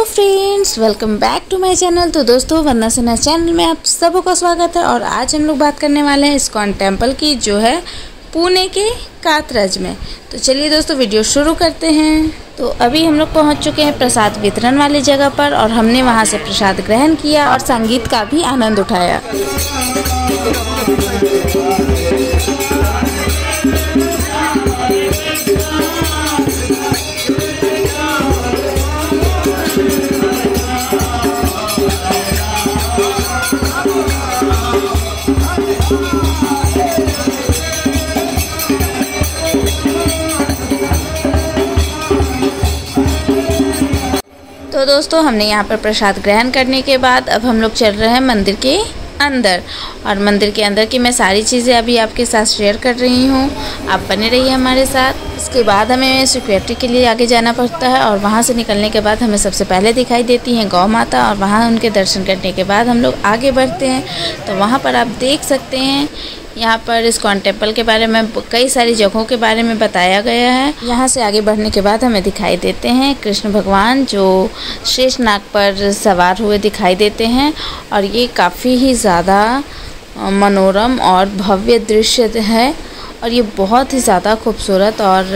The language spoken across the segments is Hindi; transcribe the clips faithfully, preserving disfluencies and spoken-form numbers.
Hello friends, welcome back to my channel. तो दोस्तों, वंदना सिन्हा चैनल में आप सबका स्वागत है। और आज हम लोग बात करने वाले हैं इस्कॉन टेम्पल की, जो है पुणे के कात्रज में। तो चलिए दोस्तों, वीडियो शुरू करते हैं। तो अभी हम लोग पहुंच चुके हैं प्रसाद वितरण वाली जगह पर, और हमने वहां से प्रसाद ग्रहण किया और संगीत का भी आनंद उठाया। तो दोस्तों, हमने यहाँ पर प्रसाद ग्रहण करने के बाद अब हम लोग चल रहे हैं मंदिर के अंदर। और मंदिर के अंदर की मैं सारी चीज़ें अभी आपके साथ शेयर कर रही हूँ, आप बने रहिए हमारे साथ। इसके बाद हमें सिक्योरिटी के लिए आगे जाना पड़ता है, और वहाँ से निकलने के बाद हमें सबसे पहले दिखाई देती हैं गौ माता, और वहाँ उनके दर्शन करने के बाद हम लोग आगे बढ़ते हैं। तो वहाँ पर आप देख सकते हैं, यहाँ पर इस्कॉन टेम्पल के बारे में कई सारी जगहों के बारे में बताया गया है। यहाँ से आगे बढ़ने के बाद हमें दिखाई देते हैं कृष्ण भगवान, जो शेष नाग पर सवार हुए दिखाई देते हैं। और ये काफ़ी ही ज़्यादा मनोरम और भव्य दृश्य है, और ये बहुत ही ज़्यादा खूबसूरत और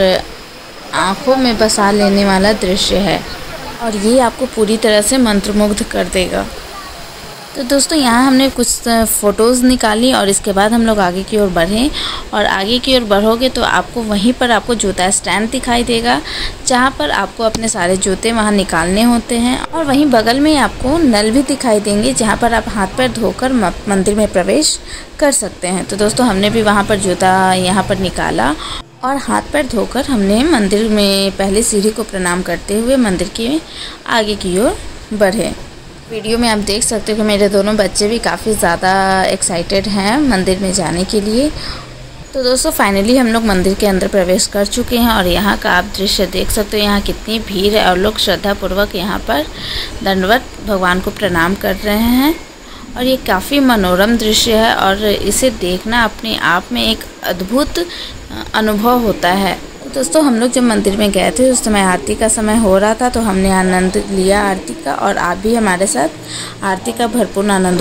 आँखों में बसा लेने वाला दृश्य है, और ये आपको पूरी तरह से मंत्रमुग्ध कर देगा। तो दोस्तों, यहाँ हमने कुछ फ़ोटोज़ निकाली, और इसके बाद हम लोग आगे की ओर बढ़े। और आगे की ओर बढ़ोगे तो आपको वहीं पर आपको जूता स्टैंड दिखाई देगा, जहाँ पर आपको अपने सारे जूते वहाँ निकालने होते हैं। और वहीं बगल में आपको नल भी दिखाई देंगे, जहाँ पर आप हाथ पैर धोकर मंदिर में प्रवेश कर सकते हैं। तो दोस्तों, हमने भी वहाँ पर जूता यहाँ पर निकाला, और हाथ पैर धोकर हमने मंदिर में पहले सीढ़ी को प्रणाम करते हुए मंदिर के आगे की ओर बढ़े। वीडियो में आप देख सकते हो कि मेरे दोनों बच्चे भी काफ़ी ज़्यादा एक्साइटेड हैं मंदिर में जाने के लिए। तो दोस्तों, फाइनली हम लोग मंदिर के अंदर प्रवेश कर चुके हैं, और यहाँ का आप दृश्य देख सकते हो। यहाँ कितनी भीड़ है, और लोग श्रद्धापूर्वक यहाँ पर दंडवत भगवान को प्रणाम कर रहे हैं। और ये काफ़ी मनोरम दृश्य है, और इसे देखना अपने आप में एक अद्भुत अनुभव होता है। दोस्तों, हम लोग जब मंदिर में गए थे उस समय आरती का समय हो रहा था, तो हमने आनंद लिया आरती का, और आप भी हमारे साथ आरती का भरपूर आनंद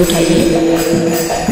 उठाइए।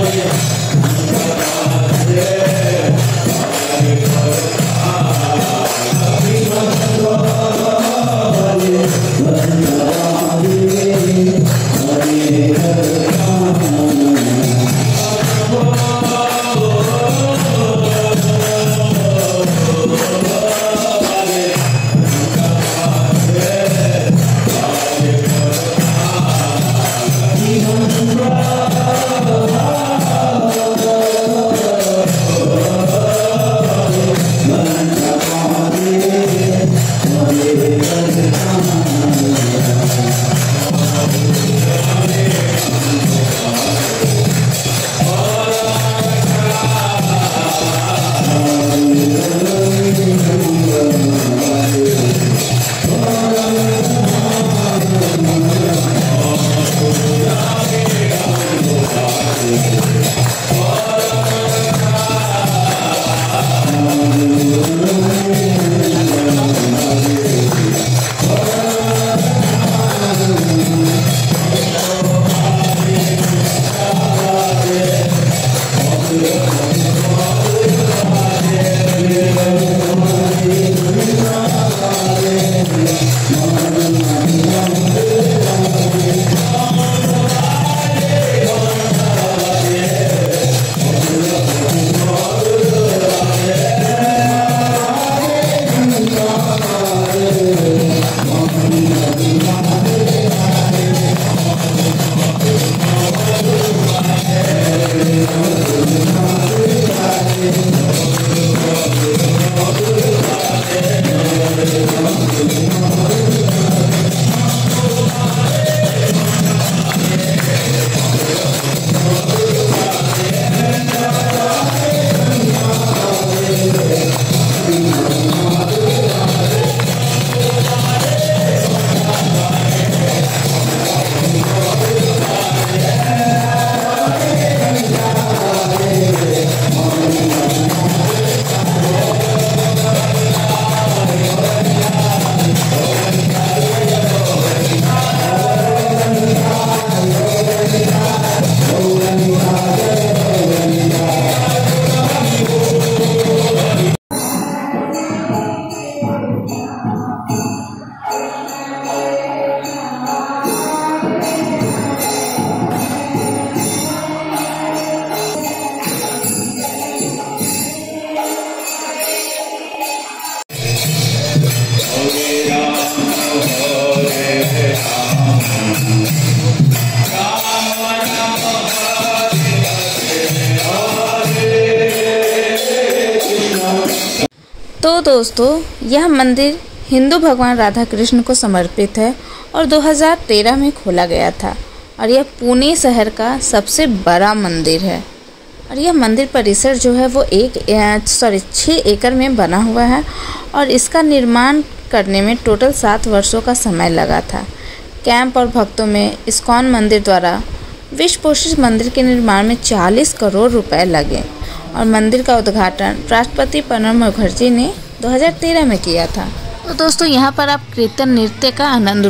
तो दोस्तों यह मंदिर हिंदू भगवान राधा कृष्ण को समर्पित है और दो हज़ार तेरह में खोला गया था और यह पुणे शहर का सबसे बड़ा मंदिर है। और यह मंदिर परिसर जो है वो एक सॉरी छः एकड़ में बना हुआ है और इसका निर्माण करने में टोटल सात वर्षों का समय लगा था। कैंप और भक्तों में इस्कॉन मंदिर द्वारा विश्व प्रसिद्ध मंदिर के निर्माण में चालीस करोड़ रुपए लगे और मंदिर का उद्घाटन राष्ट्रपति प्रणब मुखर्जी ने दो हज़ार तेरह में किया था। तो दोस्तों यहाँ पर आप कीर्तन नृत्य का आनंद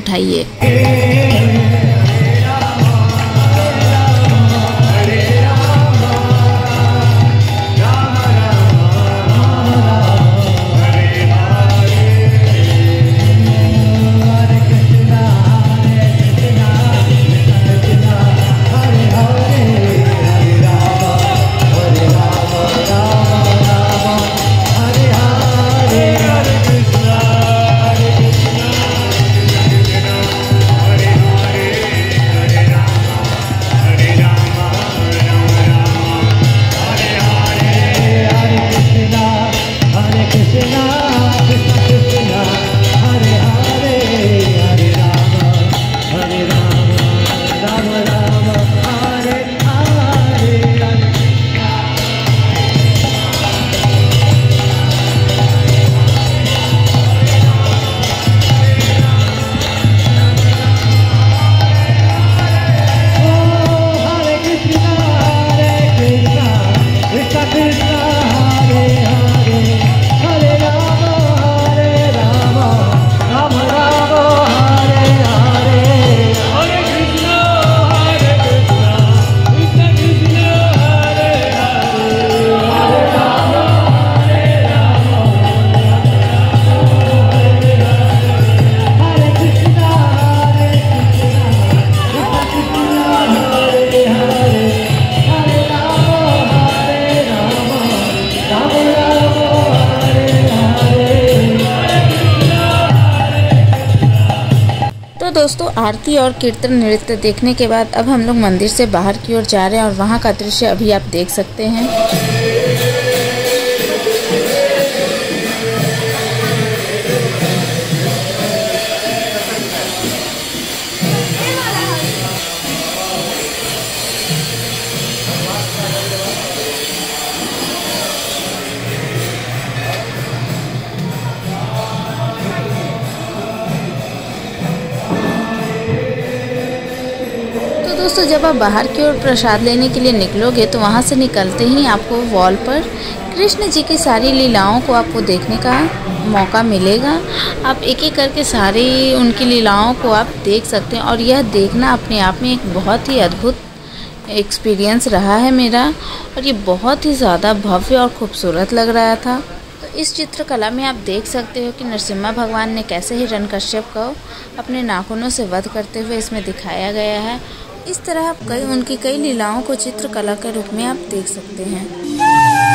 उठाइए। दोस्तों आरती और कीर्तन नृत्य देखने के बाद अब हम लोग मंदिर से बाहर की ओर जा रहे हैं और वहाँ का दृश्य अभी आप देख सकते हैं। दोस्तों जब आप बाहर की ओर प्रसाद लेने के लिए निकलोगे तो वहाँ से निकलते ही आपको वॉल पर कृष्ण जी की सारी लीलाओं को आपको देखने का मौका मिलेगा। आप एक एक करके सारी उनकी लीलाओं को आप देख सकते हैं और यह देखना अपने आप में एक बहुत ही अद्भुत एक्सपीरियंस रहा है मेरा, और ये बहुत ही ज़्यादा भव्य और खूबसूरत लग रहा था। तो इस चित्रकला में आप देख सकते हो कि नरसिम्हा भगवान ने कैसे हिरण्यकश्यप को अपने नाखूनों से वध करते हुए इसमें दिखाया गया है। इस तरह आप कई उनकी कई लीलाओं को चित्रकला के रूप में आप देख सकते हैं।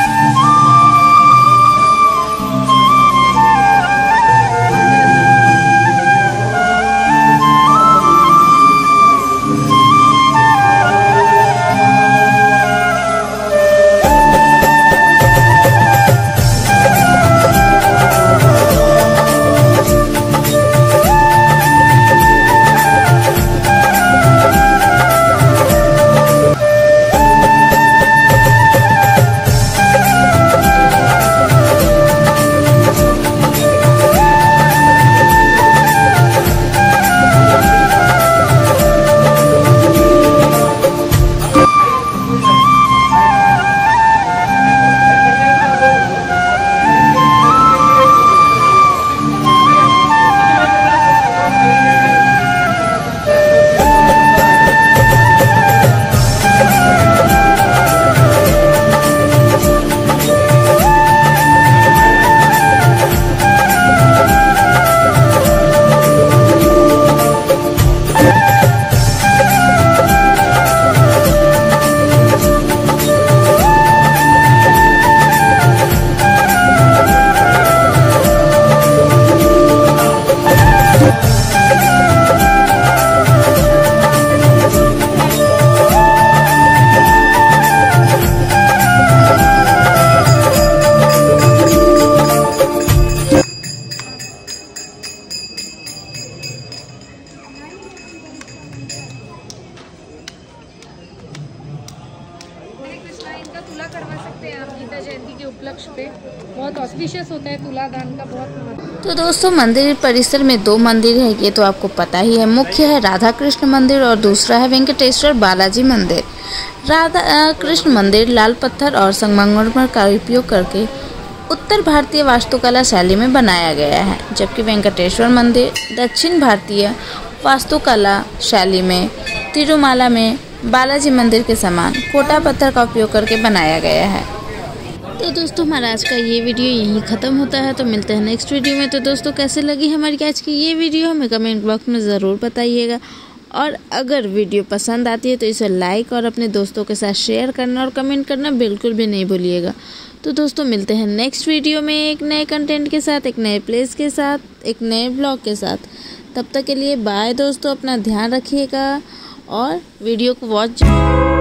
तुला करवा सकते हैं आप गीता जयंती के उपलक्ष्य पे, बहुत ऑस्पिशियस होता है तुला दान का, बहुत महत्व। तो दोस्तों मंदिर परिसर में दो मंदिर है, ये तो आपको पता ही है। मुख्य है राधा कृष्ण मंदिर और दूसरा है वेंकटेश्वर बालाजी मंदिर। राधा कृष्ण मंदिर लाल पत्थर और संगमरमर का उपयोग करके उत्तर भारतीय वास्तुकला शैली में बनाया गया है, जबकि वेंकटेश्वर मंदिर दक्षिण भारतीय वास्तुकला शैली में तिरुमाला में बालाजी मंदिर के समान कोटा पत्थर का उपयोग करके बनाया गया है। तो दोस्तों हमारा आज का ये वीडियो यहीं ख़त्म होता है, तो मिलते हैं नेक्स्ट वीडियो में। तो दोस्तों कैसे लगी हमारी आज की ये वीडियो हमें कमेंट बॉक्स में ज़रूर बताइएगा, और अगर वीडियो पसंद आती है तो इसे लाइक और अपने दोस्तों के साथ शेयर करना और कमेंट करना बिल्कुल भी नहीं भूलिएगा। तो दोस्तों मिलते हैं नेक्स्ट वीडियो में एक नए कंटेंट के साथ, एक नए प्लेस के साथ, एक नए ब्लॉग के साथ। तब तक के लिए बाय दोस्तों, अपना ध्यान रखिएगा और वीडियो को वॉच